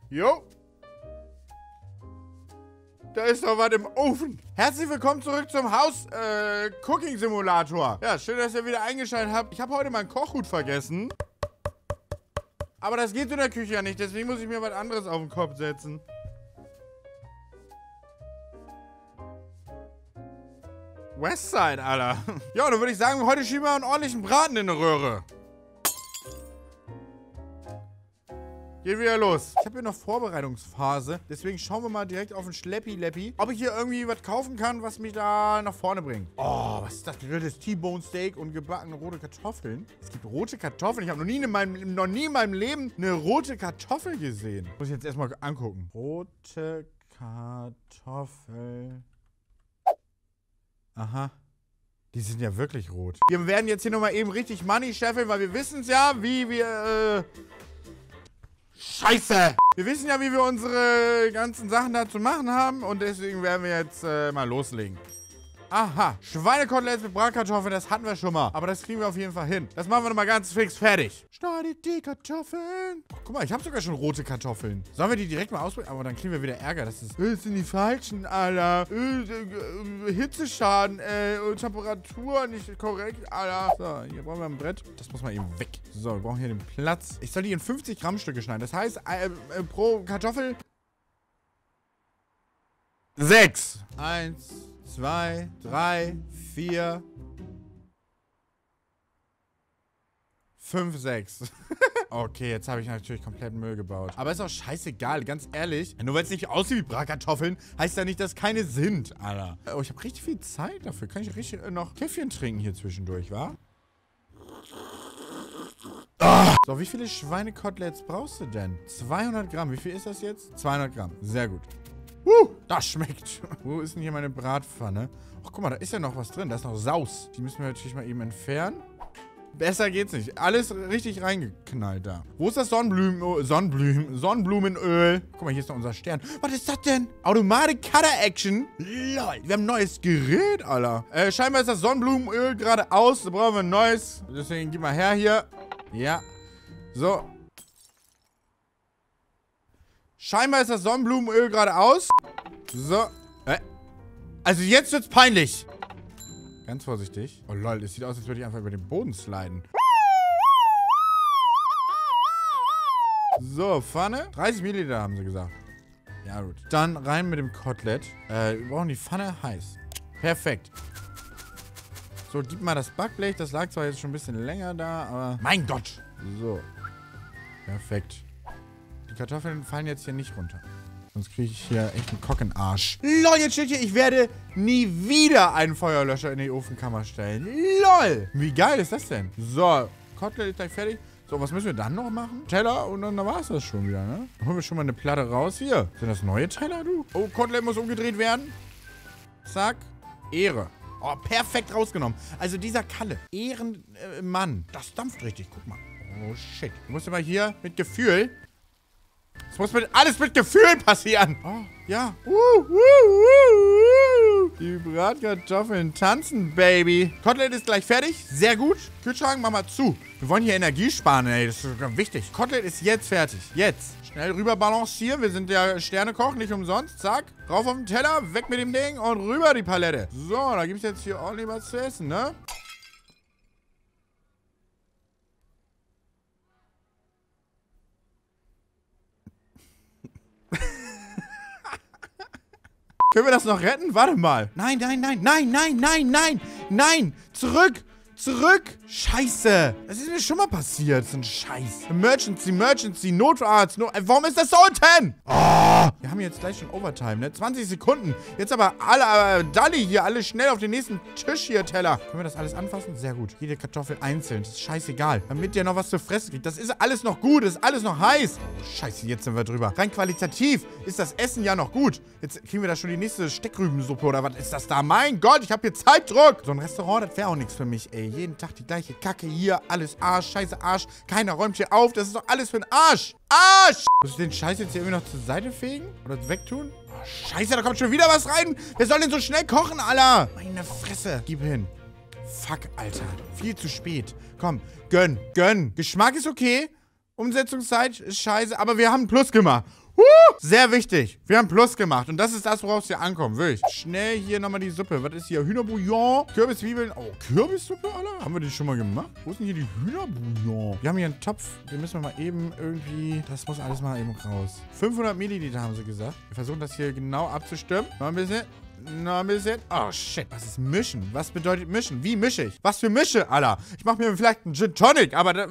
Jo. Da ist doch was im Ofen. Herzlich willkommen zurück zum Cooking-Simulator. Ja, schön, dass ihr wieder eingeschaltet habt. Ich habe heute meinen Kochhut vergessen. Aber das geht in der Küche ja nicht, deswegen muss ich mir was anderes auf den Kopf setzen. Westside, Alter. Ja, dann würde ich sagen, heute schieben wir einen ordentlichen Braten in eine Röhre. Geht wieder los. Ich habe hier noch Vorbereitungsphase, deswegen schauen wir mal direkt auf den Schleppi-Leppi, ob ich hier irgendwie was kaufen kann, was mich da nach vorne bringt. Oh, was ist das? Gegrilltes T-Bone Steak und gebackene rote Kartoffeln. Es gibt rote Kartoffeln. Ich habe noch nie in meinem Leben eine rote Kartoffel gesehen. Muss ich jetzt erstmal angucken. Rote Kartoffel. Aha. Die sind ja wirklich rot. Wir werden jetzt hier nochmal eben richtig Money scheffeln, weil wir wissen es ja, wie wir, Scheiße! Wir wissen ja, wie wir unsere ganzen Sachen da zu machen haben und deswegen werden wir jetzt mal loslegen. Aha, Schweinekoteletts mit Bratkartoffeln, das hatten wir schon mal. Aber das kriegen wir auf jeden Fall hin. Das machen wir nochmal ganz fix fertig. Schneidet die Kartoffeln. Oh, guck mal, ich habe sogar schon rote Kartoffeln. Sollen wir die direkt mal ausprobieren? Aber dann kriegen wir wieder Ärger. Das sind die falschen, Alter. Hitzeschaden, Temperatur nicht korrekt, Alter. So, hier brauchen wir ein Brett. Das muss mal eben weg. So, wir brauchen hier den Platz. Ich soll die in 50 Gramm Stücke schneiden. Das heißt, pro Kartoffel 6. 1, 2, 3, 4, 5, 6. Okay, jetzt habe ich natürlich komplett Müll gebaut. Aber ist auch scheißegal, ganz ehrlich. Nur weil es nicht aussieht wie Bratkartoffeln, heißt ja nicht, dass keine sind, Alter. Oh, ich habe richtig viel Zeit dafür. Kann ich richtig noch Käffchen trinken hier zwischendurch, wa? Oh. So, wie viele Schweinekoteletts brauchst du denn? 200 Gramm. Wie viel ist das jetzt? 200 Gramm. Sehr gut. Das schmeckt. Wo ist denn hier meine Bratpfanne? Ach, guck mal, da ist ja noch was drin. Da ist noch Saus. Die müssen wir natürlich mal eben entfernen. Besser geht's nicht. Alles richtig reingeknallt da. Wo ist das Sonnenblumenöl? Guck mal, hier ist noch unser Stern. Was ist das denn? Automatic Cutter Action? Lol. Wir haben ein neues Gerät, Alter. Scheinbar ist das Sonnenblumenöl gerade aus. Da brauchen wir ein neues. Deswegen gib mal her hier. Ja. So. Scheinbar ist das Sonnenblumenöl gerade aus. So. Also jetzt wird's peinlich. Ganz vorsichtig. Oh lol, das sieht aus, als würde ich einfach über den Boden sliden. So, Pfanne. 30 Milliliter haben sie gesagt. Ja gut. Dann rein mit dem Kotelett. Wir brauchen die Pfanne heiß. Perfekt. So, gib mal das Backblech. Das lag zwar jetzt schon ein bisschen länger da, aber... Mein Gott. So. Perfekt. Die Kartoffeln fallen jetzt hier nicht runter. Sonst kriege ich hier echt einen Kockenarsch. LOL, jetzt steht hier, ich werde nie wieder einen Feuerlöscher in die Ofenkammer stellen. LOL. Wie geil ist das denn? So, Kotelett ist gleich fertig. So, was müssen wir dann noch machen? Teller und dann war es das schon wieder, ne? Dann holen wir schon mal eine Platte raus. Hier. Sind das neue Teller, du? Oh, Kotelett muss umgedreht werden. Zack. Ehre. Oh, perfekt rausgenommen. Also dieser Kalle. Ehrenmann. Das dampft richtig. Guck mal. Oh, shit. Du musst immer hier mit Gefühl... Es muss alles mit Gefühl passieren. Oh, ja. Die Bratkartoffeln tanzen, Baby. Kotelett ist gleich fertig. Sehr gut. Kühlschrank, mach mal zu. Wir wollen hier Energie sparen, ey. Das ist sogar wichtig. Kotelett ist jetzt fertig. Jetzt. Schnell rüber balancieren. Wir sind ja Sternekoch, nicht umsonst. Zack. Rauf auf den Teller, weg mit dem Ding und rüber die Palette. So, da gibt es jetzt hier ordentlich was zu essen, ne? Können wir das noch retten? Warte mal. Nein, nein, nein, nein, nein, nein, nein, nein. Zurück. Zurück. Scheiße. Das ist mir schon mal passiert. So ein Scheiß. Emergency, Notarzt. Warum ist das so unten? Oh. Wir haben jetzt gleich schon Overtime, ne? 20 Sekunden. Jetzt aber alle, Dalli hier, alle schnell auf den nächsten Tisch hier, Teller. Können wir das alles anfassen? Sehr gut. Jede Kartoffel einzeln. Das ist scheißegal. Damit der noch was zu fressen kriegt. Das ist alles noch gut. Das ist alles noch heiß. Oh, scheiße, jetzt sind wir drüber. Rein qualitativ ist das Essen ja noch gut. Jetzt kriegen wir da schon die nächste Steckrübensuppe oder was ist das da? Mein Gott, ich habe hier Zeitdruck. So ein Restaurant, das wäre auch nichts für mich, ey. Jeden Tag die gleiche Kacke hier. Alles Arsch, scheiße Arsch. Keiner räumt hier auf. Das ist doch alles für den Arsch. Arsch! Muss ich den Scheiß jetzt hier irgendwie noch zur Seite fegen? Oder wegtun? Oh, scheiße, da kommt schon wieder was rein. Wer soll denn so schnell kochen, Alter? Meine Fresse. Gib hin. Fuck, Alter. Viel zu spät. Komm, gönn. Geschmack ist okay. Umsetzungszeit ist scheiße. Aber wir haben einen Plus gemacht. Sehr wichtig. Wir haben Plus gemacht. Und das ist das, worauf es hier ankommt. Wirklich. Schnell hier nochmal die Suppe. Was ist hier? Hühnerbouillon, Kürbiswieveln. Oh, Kürbissuppe, Alter? Haben wir die schon mal gemacht? Wo ist denn hier die Hühnerbouillon? Wir haben hier einen Topf. Den müssen wir mal eben irgendwie... Das muss alles mal eben raus. 500 Milliliter haben sie gesagt. Wir versuchen das hier genau abzustimmen. Noch ein bisschen. Noch ein bisschen. Oh, shit. Was ist mischen? Was bedeutet mischen? Wie mische ich? Was für Mische, Alter? Ich mache mir vielleicht einen Gin Tonic, aber...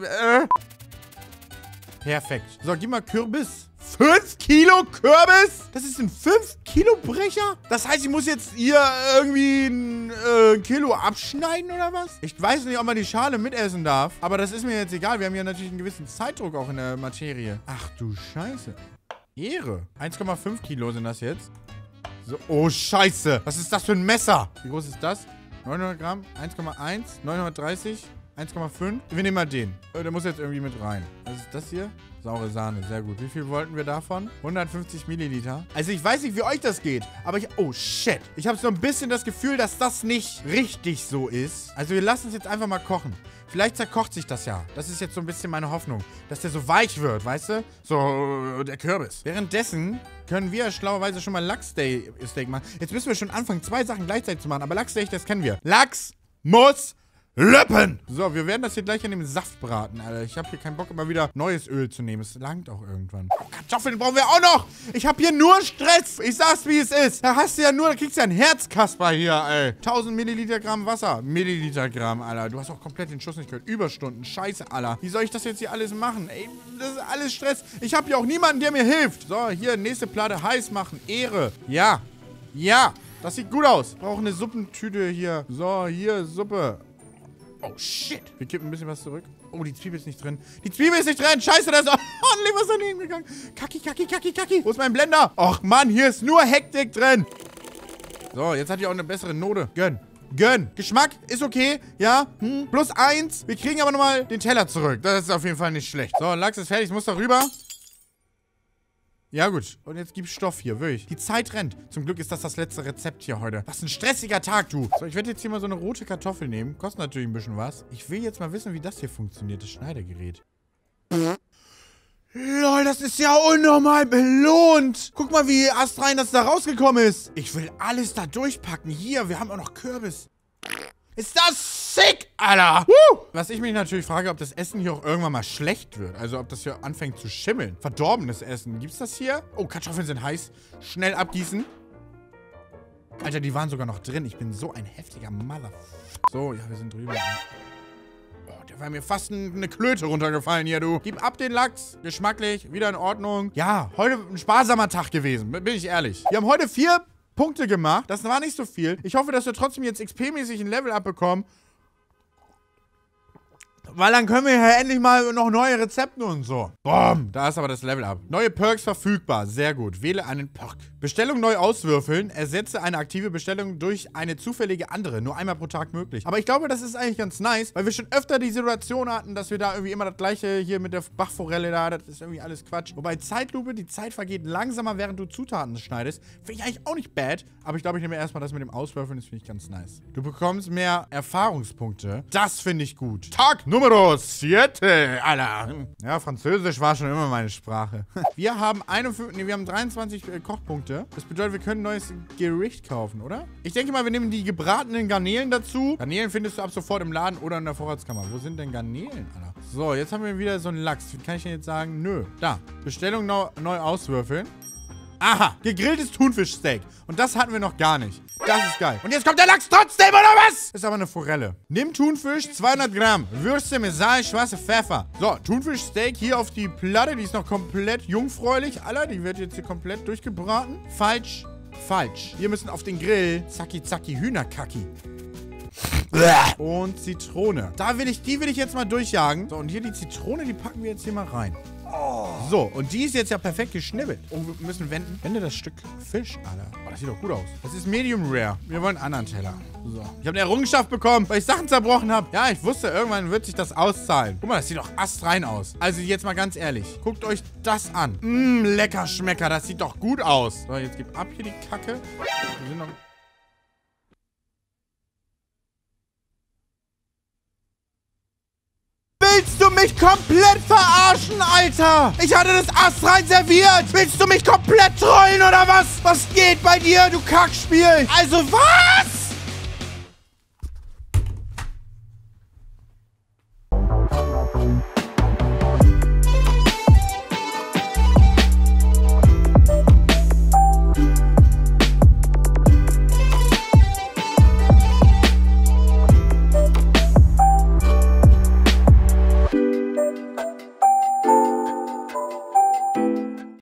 Perfekt. So, gib mal Kürbis. 5 Kilo Kürbis? Das ist ein 5 Kilo Brecher? Das heißt, ich muss jetzt hier irgendwie ein Kilo abschneiden oder was? Ich weiß nicht, ob man die Schale mitessen darf. Aber das ist mir jetzt egal. Wir haben hier natürlich einen gewissen Zeitdruck auch in der Materie. Ach du Scheiße. Ehre. 1,5 Kilo sind das jetzt. So, oh Scheiße. Was ist das für ein Messer? Wie groß ist das? 900 Gramm, 1,1, 930, 1,5. Wir nehmen mal den. Der muss jetzt irgendwie mit rein. Was ist das hier? Saure Sahne, sehr gut. Wie viel wollten wir davon? 150 Milliliter. Also ich weiß nicht, wie euch das geht, aber oh shit. Ich habe so ein bisschen das Gefühl, dass das nicht richtig so ist. Also wir lassen es jetzt einfach mal kochen. Vielleicht zerkocht sich das ja. Das ist jetzt so ein bisschen meine Hoffnung, dass der so weich wird, weißt du? So, der Kürbis. Währenddessen können wir schlauerweise schon mal Lachssteak machen. Jetzt müssen wir schon anfangen, 2 Sachen gleichzeitig zu machen, aber Lachssteak, das kennen wir. Lachs muss Lippen! So, wir werden das hier gleich in dem Saft braten, Alter. Ich habe hier keinen Bock, immer wieder neues Öl zu nehmen. Es langt auch irgendwann. Oh, Kartoffeln brauchen wir auch noch! Ich habe hier nur Stress! Ich sag's, wie es ist. Da hast du ja nur, da kriegst du ja ein Herzkasper hier, ey. 1000 Milliliter Gramm Wasser. Milliliter Gramm, Alter. Du hast auch komplett den Schuss nicht gehört. Überstunden. Scheiße, Alter. Wie soll ich das jetzt hier alles machen? Ey, das ist alles Stress. Ich habe hier auch niemanden, der mir hilft. So, hier, nächste Platte heiß machen. Ehre. Ja. Ja. Das sieht gut aus. Brauche eine Suppentüte hier. So, hier, Suppe. Oh, shit. Wir kippen ein bisschen was zurück. Oh, die Zwiebel ist nicht drin. Die Zwiebel ist nicht drin. Scheiße, da ist... Oh, was ist daneben gegangen? Kacki, kacki, kacki, kacki. Wo ist mein Blender? Och, Mann, hier ist nur Hektik drin. So, jetzt hat die auch eine bessere Note. Gönn. Gönn. Geschmack ist okay. Ja. +1. Wir kriegen aber nochmal den Teller zurück. Das ist auf jeden Fall nicht schlecht. So, Lachs ist fertig. Ich muss da rüber. Ja, gut. Und jetzt gibt's Stoff hier, wirklich. Die Zeit rennt. Zum Glück ist das letzte Rezept hier heute. Was ein stressiger Tag, du. So, ich werde jetzt hier mal so eine rote Kartoffel nehmen. Kostet natürlich ein bisschen was. Ich will jetzt mal wissen, wie das hier funktioniert, das Schneidergerät. Lol, das ist ja unnormal belohnt. Guck mal, wie astrein das da rausgekommen ist. Ich will alles da durchpacken. Hier, wir haben auch noch Kürbis. Ist das sick, Alter! Was ich mich natürlich frage, ob das Essen hier auch irgendwann mal schlecht wird. Also, ob das hier anfängt zu schimmeln. Verdorbenes Essen. Gibt's das hier? Oh, Kartoffeln sind heiß. Schnell abgießen. Alter, die waren sogar noch drin. Ich bin so ein heftiger Mother... So, ja, wir sind drüber. Oh, der war mir fast eine Klöte runtergefallen hier, du. Gib ab den Lachs. Geschmacklich. Wieder in Ordnung. Ja, heute ein sparsamer Tag gewesen. Bin ich ehrlich. Wir haben heute 4 Punkte gemacht. Das war nicht so viel. Ich hoffe, dass wir trotzdem jetzt XP-mäßig ein Level abbekommen. Weil dann können wir ja endlich mal noch neue Rezepte und so. Boom, da ist aber das Level up. Neue Perks verfügbar. Sehr gut. Wähle einen Perk. Bestellung neu auswürfeln. Ersetze eine aktive Bestellung durch eine zufällige andere. Nur einmal pro Tag möglich. Aber ich glaube, das ist eigentlich ganz nice, weil wir schon öfter die Situation hatten, dass wir da irgendwie immer das gleiche hier mit der Bachforelle da. Das ist irgendwie alles Quatsch. Wobei Zeitlupe, die Zeit vergeht langsamer, während du Zutaten schneidest. Finde ich eigentlich auch nicht bad. Aber ich glaube, ich nehme erstmal das mit dem Auswürfeln. Das finde ich ganz nice. Du bekommst mehr Erfahrungspunkte. Das finde ich gut. Tag Nummer 7, Alter. Ja, Französisch war schon immer meine Sprache. Wir haben 23 Kochpunkte. Das bedeutet, wir können ein neues Gericht kaufen, oder? Ich denke mal, wir nehmen die gebratenen Garnelen dazu. Garnelen findest du ab sofort im Laden oder in der Vorratskammer. Wo sind denn Garnelen, Alter? So, jetzt haben wir wieder so einen Lachs. Wie kann ich denn jetzt sagen? Nö. Da. Bestellung neu auswürfeln. Aha, gegrilltes Thunfischsteak. Und das hatten wir noch gar nicht. Das ist geil. Und jetzt kommt der Lachs trotzdem, oder was? Das ist aber eine Forelle. Nimm Thunfisch, 200 Gramm. Würste mit Salz, schwarze Pfeffer. So, Thunfischsteak hier auf die Platte. Die ist noch komplett jungfräulich. Alter, die wird jetzt hier komplett durchgebraten. Falsch, falsch. Wir müssen auf den Grill. Zacki, zacki, Hühnerkacki. Und Zitrone. Die will ich jetzt mal durchjagen. So, und hier die Zitrone, die packen wir jetzt hier mal rein. So, und die ist jetzt ja perfekt geschnibbelt. Oh, wir müssen wenden. Wende das Stück Fisch, Alter. Oh, das sieht doch gut aus. Das ist Medium Rare. Wir wollen einen anderen Teller. So. Ich habe eine Errungenschaft bekommen, weil ich Sachen zerbrochen habe. Ja, ich wusste, irgendwann wird sich das auszahlen. Guck mal, das sieht doch astrein aus. Also jetzt mal ganz ehrlich. Guckt euch das an. Lecker Schmecker. Das sieht doch gut aus. So, jetzt gib ab hier die Kacke. Wir sind noch... Willst du du mich komplett verarschen, Alter? Ich hatte das astrein serviert. Willst du mich komplett trollen oder was? Was geht bei dir, du Kackspiel? Also was?